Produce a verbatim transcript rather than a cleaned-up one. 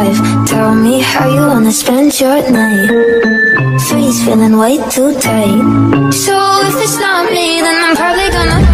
five. Tell me how you wanna spend your night. Three's feeling way too tight. So if it's not me, then I'm probably gonna